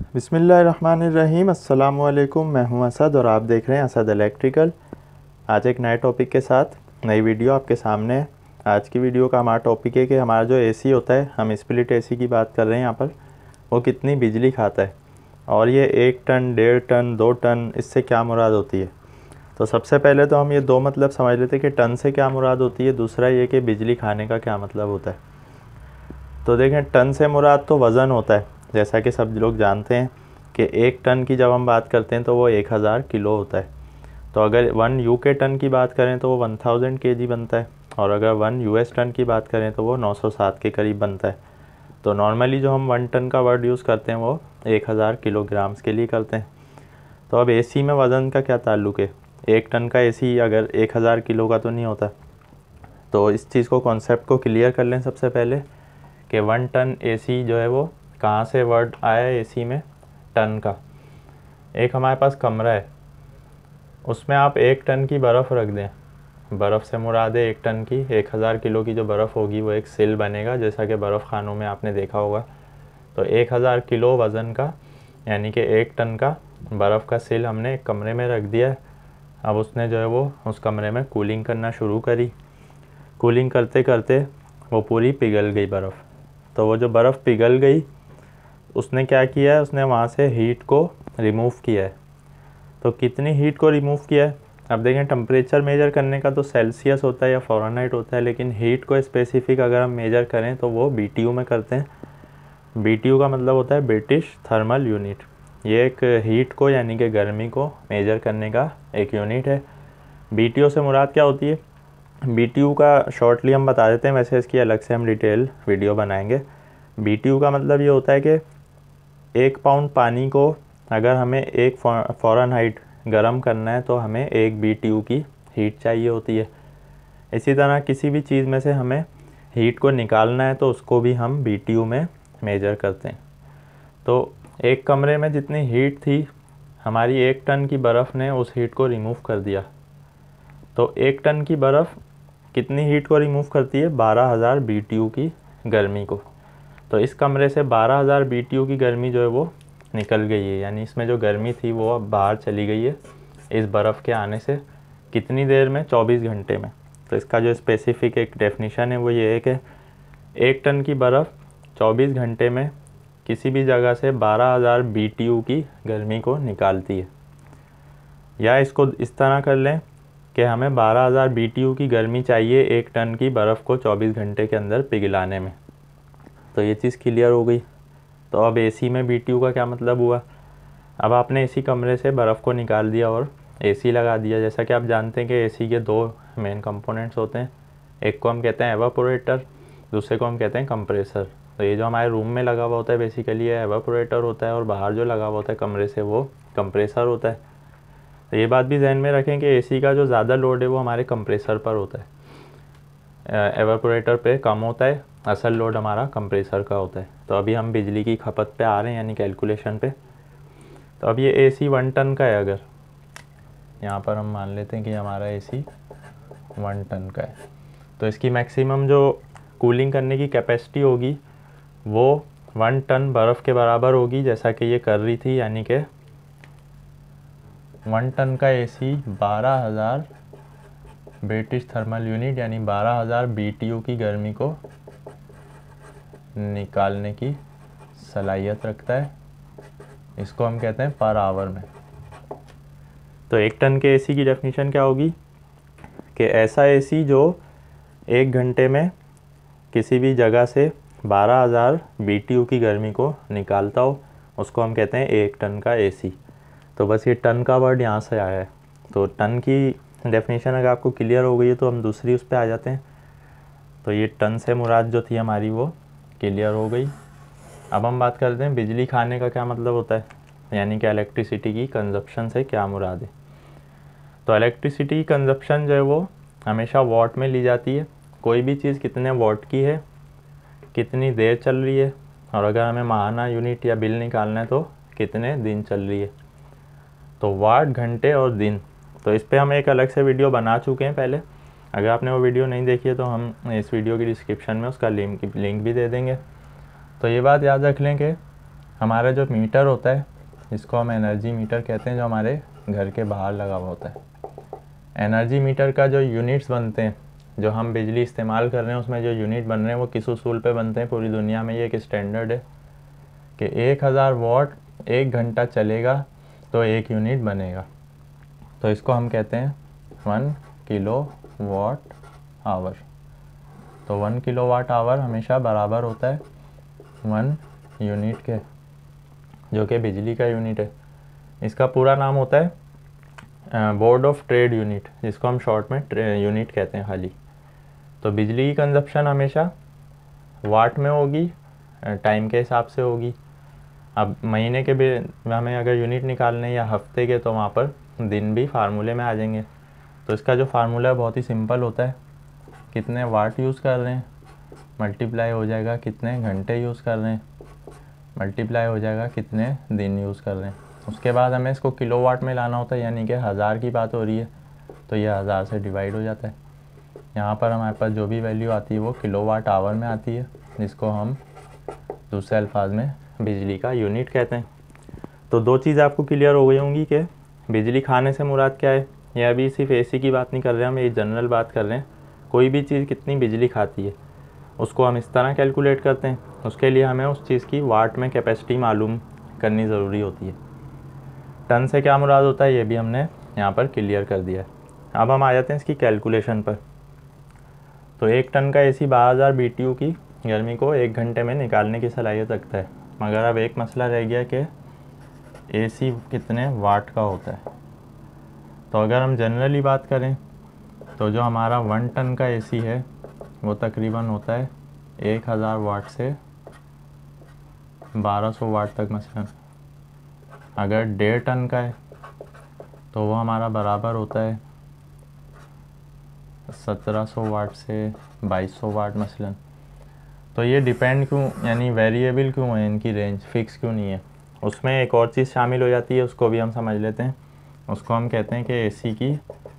बिस्मिल्लाहिर्रहमानिर्रहीम। अस्सलामुअलैकुम। मैं हूं असद और आप देख रहे हैं असद इलेक्ट्रिकल। आज एक नए टॉपिक के साथ नई वीडियो आपके सामने है। आज की वीडियो का हमारा टॉपिक है कि हमारा जो एसी होता है, हम स्प्लिट एसी की बात कर रहे हैं यहाँ पर, वो कितनी बिजली खाता है और ये 1 टन, 1.5 टन, 2 टन, इससे क्या मुराद होती है। तो सबसे पहले तो हम ये दो मतलब समझ लेते हैं कि टन से क्या मुराद होती है, दूसरा ये कि बिजली खाने का क्या मतलब होता है। तो देखें, टन से मुराद तो वज़न होता है, जैसा कि सब लोग जानते हैं कि 1 टन की जब हम बात करते हैं तो वो 1000 किलो होता है। तो अगर 1 यूके टन की बात करें तो वो 1000 केजी बनता है, और अगर 1 यूएस टन की बात करें तो वो 907 के करीब बनता है। तो नॉर्मली जो हम 1 टन का वर्ड यूज़ करते हैं वो 1000 किलोग्राम्स के लिए करते हैं। तो अब एसी में वज़न का क्या ताल्लुक़ है। 1 टन का एसी अगर 1000 किलो का तो नहीं होता। तो इस चीज़ को, कॉन्सेप्ट को क्लियर कर लें सबसे पहले कि 1 टन एसी जो है वो कहाँ से वर्ड आया है एसी में टन का। एक हमारे पास कमरा है, उसमें आप 1 टन की बर्फ़ रख दें। बर्फ़ से मुराद है 1 टन की 1000 किलो की जो बर्फ़ होगी वो एक सिल बनेगा, जैसा कि बर्फ़ खानों में आपने देखा होगा। तो 1000 किलो वज़न का यानी कि 1 टन का बर्फ़ का सिल हमने एक कमरे में रख दिया है। अब उसने जो है वो उस कमरे में कूलिंग करना शुरू करी। कूलिंग करते करते वो पूरी पिघल गई बर्फ़। तो वो जो बर्फ़ पिघल गई, उसने क्या किया है, उसने वहाँ से हीट को रिमूव किया है। तो कितनी हीट को रिमूव किया है। अब देखें, टेम्परेचर मेजर करने का तो सेल्सियस होता है या फ़ारेनहाइट होता है, लेकिन हीट को स्पेसिफिक अगर हम मेजर करें तो वो बीटीयू में करते हैं। बीटीयू का मतलब होता है ब्रिटिश थर्मल यूनिट। ये एक हीट को यानी कि गर्मी को मेजर करने का एक यूनिट है। बीटीयू से मुराद क्या होती है, बीटीयू का शॉर्टली हम बता देते हैं, वैसे इसकी अलग से हम डिटेल वीडियो बनाएंगे। बीटीयू का मतलब ये होता है कि 1 पाउंड पानी को अगर हमें 1 फ़ारेनहाइट गर्म करना है तो हमें 1 बीटीयू की हीट चाहिए होती है। इसी तरह किसी भी चीज़ में से हमें हीट को निकालना है तो उसको भी हम बीटीयू में मेजर करते हैं। तो एक कमरे में जितनी हीट थी, हमारी 1 टन की बर्फ़ ने उस हीट को रिमूव कर दिया। तो 1 टन की बर्फ़ कितनी हीट को रिमूव करती है, 12000 बीटीयू की गर्मी को। तो इस कमरे से 12000 बीटीयू की गर्मी जो है वो निकल गई है, यानी इसमें जो गर्मी थी वो अब बाहर चली गई है इस बर्फ़ के आने से। कितनी देर में, 24 घंटे में। तो इसका जो स्पेसिफिक एक डेफिनेशन है वो ये है कि 1 टन की बर्फ़ 24 घंटे में किसी भी जगह से 12000 बीटीयू की गर्मी को निकालती है। या इसको इस तरह कर लें कि हमें 12000 बीटीयू की गर्मी चाहिए 1 टन की बर्फ़ को 24 घंटे के अंदर पिघलाने में। तो ये चीज़ क्लियर हो गई। तो अब एसी में बीटीयू का क्या मतलब हुआ। अब आपने एसी कमरे से बर्फ़ को निकाल दिया और एसी लगा दिया। जैसा कि आप जानते हैं कि एसी के 2 मेन कंपोनेंट्स होते हैं, एक को हम कहते हैं एवापोरेटर, दूसरे को हम कहते हैं कंप्रेसर। तो ये जो हमारे रूम में लगा हुआ होता है बेसिकली ये एवापोरेटर होता है, और बाहर जो लगा हुआ होता है कमरे से वो कंप्रेसर होता है। तो ये बात भी ध्यान में रखें कि एसी का जो ज़्यादा लोड है वो हमारे कंप्रेसर पर होता है, एवापोरेटर पे कम होता है। असल लोड हमारा कंप्रेसर का होता है। तो अभी हम बिजली की खपत पे आ रहे हैं, यानी कैलकुलेशन पे। तो अब ये एसी 1 टन का है, अगर यहाँ पर हम मान लेते हैं कि हमारा एसी 1 टन का है, तो इसकी मैक्सिमम जो कूलिंग करने की कैपेसिटी होगी वो 1 टन बर्फ़ के बराबर होगी, जैसा कि ये कर रही थी। यानी कि 1 टन का एसी 12000 ब्रिटिश थर्मल यूनिट यानी 12000 बीटीयू की गर्मी को निकालने की सलाहियत रखता है। इसको हम कहते हैं पर आवर में। तो 1 टन के एसी की डेफिनेशन क्या होगी कि ऐसा एसी जो 1 घंटे में किसी भी जगह से 12000 बीटीयू की गर्मी को निकालता हो, उसको हम कहते हैं 1 टन का एसी। तो बस ये टन का वर्ड यहाँ से आया है। तो टन की डेफिनेशन अगर आपको क्लियर हो गई है तो हम दूसरी उस पर आ जाते हैं। तो ये टन से मुराद जो थी हमारी वो क्लियर हो गई। अब हम बात करते हैं बिजली खाने का क्या मतलब होता है, यानी कि इलेक्ट्रिसिटी की कंजप्शन से क्या मुराद है। तो इलेक्ट्रिसिटी की कंजप्शन जो है वो हमेशा वॉट में ली जाती है। कोई भी चीज़ कितने वॉट की है, कितनी देर चल रही है, और अगर हमें माहाना यूनिट या बिल निकालना है तो कितने दिन चल रही है। तो वाट, घंटे और दिन। तो इस पर हम एक अलग से वीडियो बना चुके हैं पहले। अगर आपने वो वीडियो नहीं देखी है तो हम इस वीडियो की डिस्क्रिप्शन में उसका लिंक भी दे देंगे। तो ये बात याद रख लें कि हमारा जो मीटर होता है, जिसको हम एनर्जी मीटर कहते हैं, जो हमारे घर के बाहर लगा हुआ होता है, एनर्जी मीटर का जो यूनिट्स बनते हैं, जो हम बिजली इस्तेमाल कर रहे हैं उसमें जो यूनिट बन रहे हैं वो किस उसूल पे बनते हैं। पूरी दुनिया में ये एक स्टैंडर्ड है कि 1000 वाट 1 घंटा चलेगा तो 1 यूनिट बनेगा। तो इसको हम कहते हैं 1 किलो वाट आवर। तो 1 किलो वाट आवर हमेशा बराबर होता है 1 यूनिट के, जो कि बिजली का यूनिट है। इसका पूरा नाम होता है बोर्ड ऑफ ट्रेड यूनिट, जिसको हम शॉर्ट में यूनिट कहते हैं खाली। तो बिजली की कंजप्शन हमेशा वाट में होगी, टाइम के हिसाब से होगी। अब महीने के भी हमें अगर यूनिट निकालने या हफ्ते के, तो वहाँ पर दिन भी फार्मूले में आ जाएंगे। तो इसका जो फार्मूला है बहुत ही सिंपल होता है, कितने वाट यूज़ कर रहे हैं मल्टीप्लाई हो जाएगा कितने घंटे यूज़ कर रहे हैं, मल्टीप्लाई हो जाएगा कितने दिन यूज़ कर रहे हैं। उसके बाद हमें इसको किलोवाट में लाना होता है, यानी कि 1000 की बात हो रही है तो ये 1000 से डिवाइड हो जाता है। यहाँ पर हमारे पास जो भी वैल्यू आती है वो किलोवाट आवर में आती है, जिसको हम दूसरे अल्फाज में बिजली का यूनिट कहते हैं। तो 2 चीज़ आपको क्लियर हो गई होंगी कि बिजली खाने से मुराद क्या है। यह अभी सिर्फ एसी की बात नहीं कर रहे हैं, हम ये जनरल बात कर रहे हैं। कोई भी चीज़ कितनी बिजली खाती है उसको हम इस तरह कैलकुलेट करते हैं। उसके लिए हमें उस चीज़ की वाट में कैपेसिटी मालूम करनी ज़रूरी होती है। टन से क्या मुराद होता है ये भी हमने यहाँ पर क्लियर कर दिया है। अब हम आ जाते हैं इसकी कैलकुलेशन पर। तो 1 टन का एसी 12000 BTU की गर्मी को 1 घंटे में निकालने की सलाहियत रखता है। मगर अब एक मसला रह गया कि एसी कितने वाट का होता है। तो अगर हम जनरली बात करें तो जो हमारा 1 टन का एसी है वो तकरीबन होता है 1000 वाट से 1200 वाट तक। मसलन अगर 1.5 टन का है तो वो हमारा बराबर होता है 1700 वाट से 2200 वाट मसलन। तो ये डिपेंड क्यों, यानी वेरिएबल क्यों है, इनकी रेंज फिक्स क्यों नहीं है। उसमें एक और चीज़ शामिल हो जाती है, उसको भी हम समझ लेते हैं। उसको हम कहते हैं कि एसी की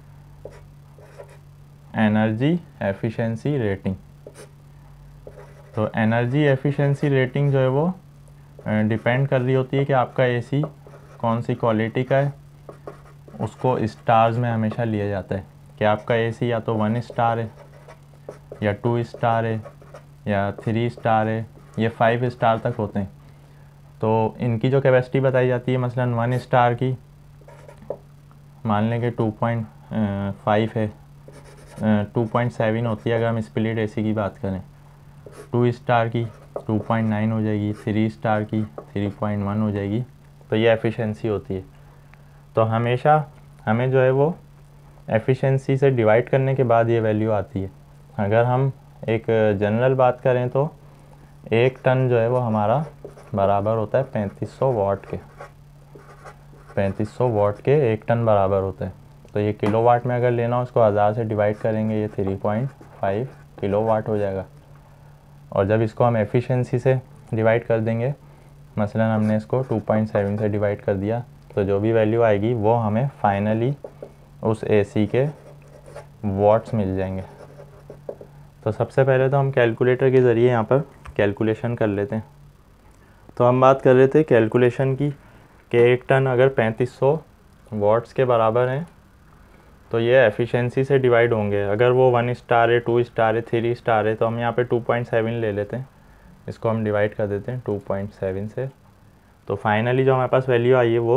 एनर्जी एफिशिएंसी रेटिंग। तो एनर्जी एफिशिएंसी रेटिंग जो है वो डिपेंड कर रही होती है कि आपका एसी कौन सी क्वालिटी का है। उसको स्टार्स में हमेशा लिया जाता है कि आपका एसी या तो 1 स्टार है या 2 स्टार है या 3 स्टार है, ये 5 स्टार तक होते हैं। तो इनकी जो कैपेसिटी बताई जाती है, मसलन 1 स्टार की मान लें कि 2.5 है, 2.7 होती है अगर हम स्प्लिट एसी की बात करें। 2 स्टार की 2.9 हो जाएगी, 3 स्टार की 3.1 हो जाएगी। तो ये एफिशिएंसी होती है। तो हमेशा हमें जो है वो एफिशिएंसी से डिवाइड करने के बाद ये वैल्यू आती है। अगर हम एक जनरल बात करें तो 1 टन जो है वो हमारा बराबर होता है 3500 वाट के। 3500 वाट के 1 टन बराबर होता है। तो ये किलोवाट में अगर लेना हो, उसको 1000 से डिवाइड करेंगे, ये 3.5 किलोवाट हो जाएगा। और जब इसको हम एफिशिएंसी से डिवाइड कर देंगे, मसलन हमने इसको 2.7 से डिवाइड कर दिया, तो जो भी वैल्यू आएगी वो हमें फाइनली उस एसी के वाट्स मिल जाएंगे। तो सबसे पहले तो हम कैलकुलेटर के ज़रिए यहाँ पर कैलकुलेशन कर लेते हैं। तो हम बात कर रहे थे कैलकुलेशन की कि 1 टन अगर 3500 वाट्स के बराबर हैं तो ये एफिशिएंसी से डिवाइड होंगे। अगर वो 1 स्टार है, 2 स्टार है, 3 स्टार है, तो हम यहाँ पे 2.7 ले लेते हैं। इसको हम डिवाइड कर देते हैं 2.7 से। तो फाइनली जो हमारे पास वैल्यू आई है वो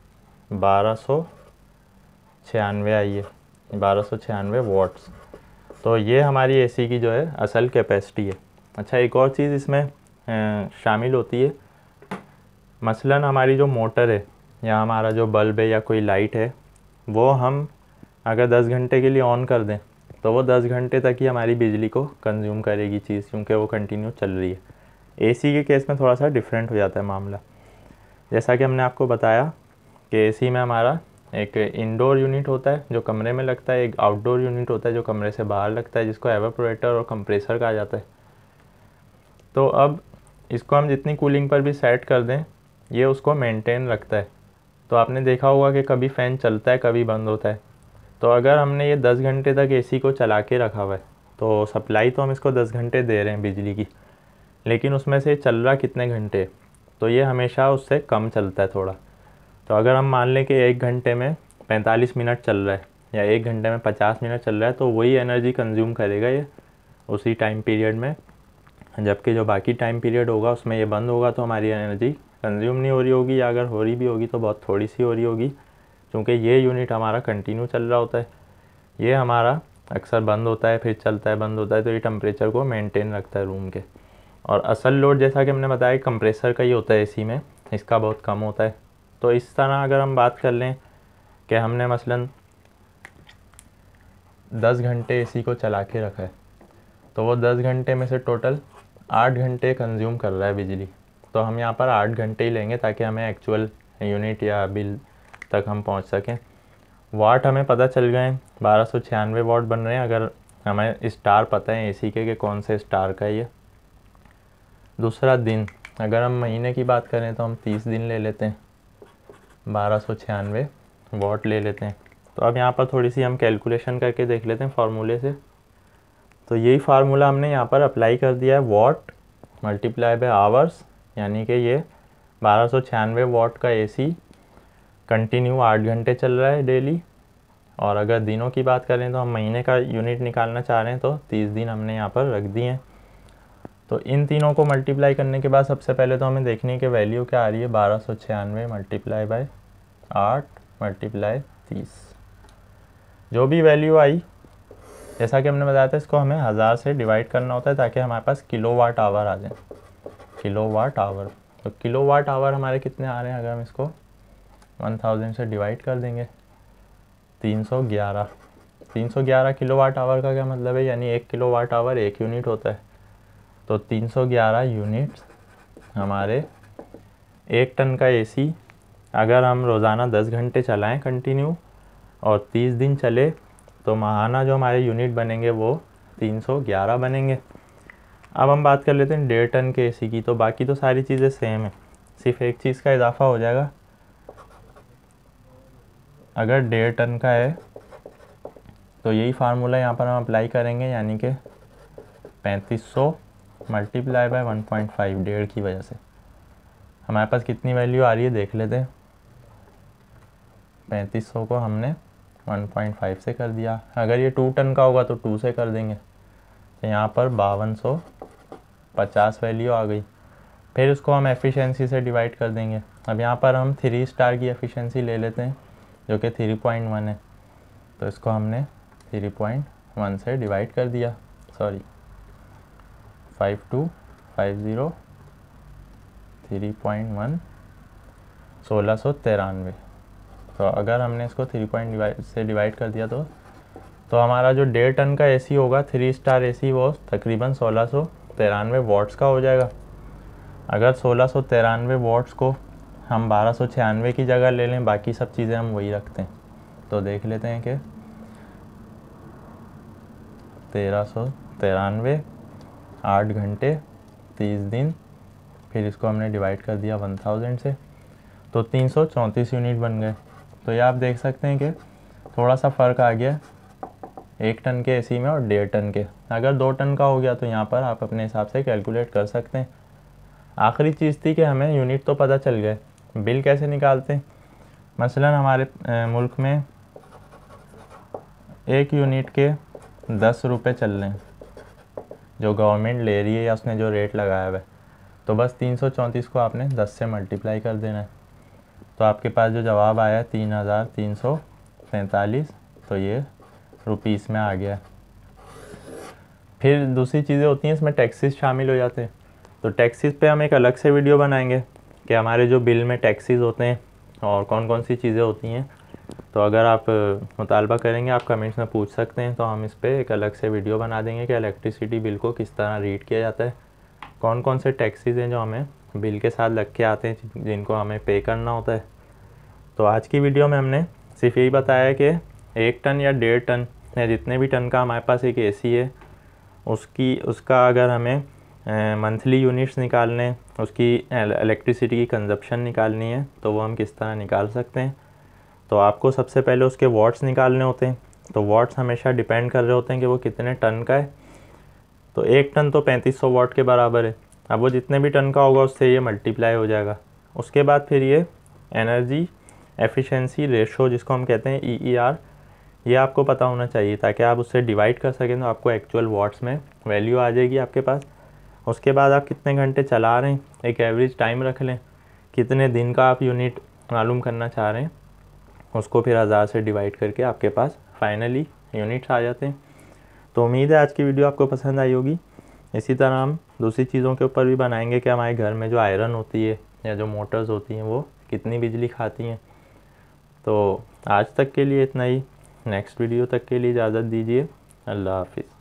1296 आई है, 1296 वाट्स। तो ये हमारी एसी की जो है असल कैपेसिटी है। अच्छा, एक और चीज़ इसमें शामिल होती है। मसलन हमारी जो मोटर है या हमारा जो बल्ब है या कोई लाइट है, वो हम अगर 10 घंटे के लिए ऑन कर दें तो वो 10 घंटे तक ही हमारी बिजली को कंज्यूम करेगी चीज़, क्योंकि वो कंटिन्यू चल रही है। एसी के केस में थोड़ा सा डिफरेंट हो जाता है मामला। जैसा कि हमने आपको बताया कि एसी में हमारा एक इंडोर यूनिट होता है जो कमरे में लगता है, एक आउटडोर यूनिट होता है जो कमरे से बाहर लगता है, जिसको एवापोरेटर और कंप्रेसर कहा जाता है। तो अब इसको हम जितनी कूलिंग पर भी सेट कर दें, ये उसको मेंटेन रखता है। तो आपने देखा होगा कि कभी फ़ैन चलता है, कभी बंद होता है। तो अगर हमने ये 10 घंटे तक एसी को चला के रखा हुआ है, तो सप्लाई तो हम इसको 10 घंटे दे रहे हैं बिजली की, लेकिन उसमें से चल रहा कितने घंटे, तो ये हमेशा उससे कम चलता है थोड़ा। तो अगर हम मान लें कि 1 घंटे में 45 मिनट चल रहा है या 1 घंटे में 50 मिनट चल रहा है, तो वही एनर्जी कंज्यूम करेगा ये उसी टाइम पीरियड में, जबकि जो बाकी टाइम पीरियड होगा उसमें ये बंद होगा, तो हमारी एनर्जी कंज्यूम नहीं हो रही होगी, या अगर हो रही भी होगी तो बहुत थोड़ी सी हो रही होगी, क्योंकि ये यूनिट हमारा कंटिन्यू चल रहा होता है। ये हमारा अक्सर बंद होता है फिर चलता है, बंद होता है, तो ये टेम्परेचर को मेंटेन रखता है रूम के। और असल लोड जैसा कि हमने बताया कंप्रेसर का ही होता है एसी में, इसका बहुत कम होता है। तो इस तरह अगर हम बात कर लें कि हमने मसलन 10 घंटे एसी को चला के रखा है, तो वो 10 घंटे में से टोटल 8 घंटे कंज्यूम कर रहा है बिजली। तो हम यहाँ पर 8 घंटे ही लेंगे ताकि हमें एक्चुअल यूनिट या बिल तक हम पहुँच सकें। वाट हमें पता चल गए हैं, 1296 वाट बन रहे हैं, अगर हमें स्टार पता है एसी के कि कौन से स्टार का है ये। दूसरा दिन, अगर हम महीने की बात करें तो हम 30 दिन ले लेते हैं, 1296 वाट ले लेते हैं। तो अब यहाँ पर थोड़ी सी हम कैलकुलेशन करके देख लेते हैं फार्मूले से। तो यही फार्मूला हमने यहाँ पर अप्लाई कर दिया है, वाट मल्टीप्लाई बाय आवर्स, यानी कि ये 1296 वाट का एसी कंटिन्यू 8 घंटे चल रहा है डेली। और अगर दिनों की बात करें तो हम महीने का यूनिट निकालना चाह रहे हैं, तो 30 दिन हमने यहाँ पर रख दिए हैं। तो इन तीनों को मल्टीप्लाई करने के बाद सबसे पहले तो हमें देखने की वैल्यू क्या आ रही है, 1296 मल्टीप्लाई बाय 8 मल्टीप्लाई 30। जो भी वैल्यू आई, जैसा कि हमने बताया था, इसको हमें 1000 से डिवाइड करना होता है ताकि हमारे पास किलोवाट आवर आ जाए, किलोवाट आवर। तो किलोवाट आवर हमारे कितने आ रहे हैं, अगर हम इसको 1000 से डिवाइड कर देंगे, 311 किलोवाट आवर का क्या मतलब है, यानी 1 किलोवाट आवर 1 यूनिट होता है। तो 311 यूनिट्स हमारे 1 टन का एसी अगर हम रोज़ाना 10 घंटे चलाएं कंटिन्यू और 30 दिन चले, तो माहाना जो हमारे यूनिट बनेंगे वो 311 बनेंगे। अब हम बात कर लेते हैं 1.5 टन के एसी की। तो बाकी तो सारी चीज़ें सेम है, सिर्फ एक चीज़ का इजाफा हो जाएगा। अगर 1.5 टन का है तो यही फार्मूला यहाँ पर हम अप्लाई करेंगे, यानी कि 3500 मल्टीप्लाई बाय 1.5, 1.5 की वजह से हमारे पास कितनी वैल्यू आ रही है देख लेते हैं। 3500 को हमने 1.5 से कर दिया, अगर ये 2 टन का होगा तो 2 से कर देंगे, तो यहाँ पर 5250 वैल्यू आ गई। फिर उसको हम एफिशिएंसी से डिवाइड कर देंगे। अब यहाँ पर हम 3 स्टार की एफिशिएंसी ले लेते हैं जो कि 3.1 है, तो इसको हमने 3.1 से डिवाइड कर दिया, 5250 3.1 1693। तो अगर हमने इसको 3 से डिवाइड कर दिया तो हमारा जो 1.5 टन का एसी होगा 3 स्टार एसी, वो तकरीबन 1693 वाट्स का हो जाएगा। अगर 1693 वाट्स को हम 1296 की जगह ले लें, बाकी सब चीज़ें हम वही रखते हैं, तो देख लेते हैं कि 1393 8 घंटे 30 दिन, फिर इसको हमने डिवाइड कर दिया 1000 से, तो 334 यूनिट बन गए। तो ये आप देख सकते हैं कि थोड़ा सा फ़र्क आ गया 1 टन के एसी में और 1.5 टन के। अगर 2 टन का हो गया तो यहाँ पर आप अपने हिसाब से कैलकुलेट कर सकते हैं। आखिरी चीज़ थी कि हमें यूनिट तो पता चल गए, बिल कैसे निकालते हैं। मसलन हमारे मुल्क में 1 यूनिट के 10 रुपये चल रहे हैं जो गवर्नमेंट ले रही है, या उसने जो रेट लगाया हुआ है, तो बस 334 को आपने 10 से मल्टीप्लाई कर देना है, तो आपके पास जो जवाब आया है 3345, तो ये रुपीस में आ गया। फिर दूसरी चीज़ें होती हैं, इसमें टैक्सेस शामिल हो जाते हैं, तो टैक्सेस पे हम एक अलग से वीडियो बनाएंगे कि हमारे जो बिल में टैक्सेस होते हैं और कौन कौन सी चीज़ें होती हैं। तो अगर आप मुतालबा करेंगे, आप कमेंट्स में पूछ सकते हैं, तो हम इस पर एक अलग से वीडियो बना देंगे कि इलेक्ट्रिसिटी बिल को किस तरह रीड किया जाता है, कौन कौन से टैक्सेस हैं जो हमें बिल के साथ लग के आते हैं, जिनको हमें पे करना होता है। तो आज की वीडियो में हमने सिर्फ यही बताया कि 1 टन या 1.5 टन या जितने भी टन का हमारे पास एक एसी है, उसका अगर हमें मंथली यूनिट्स निकालने, उसकी इलेक्ट्रिसिटी की कंजप्शन निकालनी है, तो वो हम किस तरह निकाल सकते हैं। तो आपको सबसे पहले उसके वाट्स निकालने होते हैं, तो वाट्स हमेशा डिपेंड कर रहे होते हैं कि वो कितने टन का है। तो 1 टन तो 3500 वाट के बराबर है, अब वो जितने भी टन का होगा उससे ये मल्टीप्लाई हो जाएगा। उसके बाद फिर ये एनर्जी एफिशिएंसी रेशो जिसको हम कहते हैं EER, ये आपको पता होना चाहिए ताकि आप उससे डिवाइड कर सकें तो आपको एक्चुअल वॉट्स में वैल्यू आ जाएगी आपके पास। उसके बाद आप कितने घंटे चला रहे हैं, एक एवरेज टाइम रख लें, कितने दिन का आप यूनिट मालूम करना चाह रहे हैं, उसको फिर 1000 से डिवाइड करके आपके पास फाइनली यूनिट्स आ जाते हैं। तो उम्मीद है आज की वीडियो आपको पसंद आई होगी। इसी तरह हम दूसरी चीज़ों के ऊपर भी बनाएंगे कि हमारे घर में जो आयरन होती है या जो मोटर्स होती हैं वो कितनी बिजली खाती हैं। तो आज तक के लिए इतना ही, नेक्स्ट वीडियो तक के लिए इजाज़त दीजिए। अल्लाह हाफिज़।